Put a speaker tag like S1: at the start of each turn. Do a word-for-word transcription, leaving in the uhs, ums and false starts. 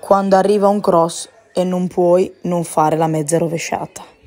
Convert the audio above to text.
S1: quando arriva un cross e non puoi non fare la mezza rovesciata.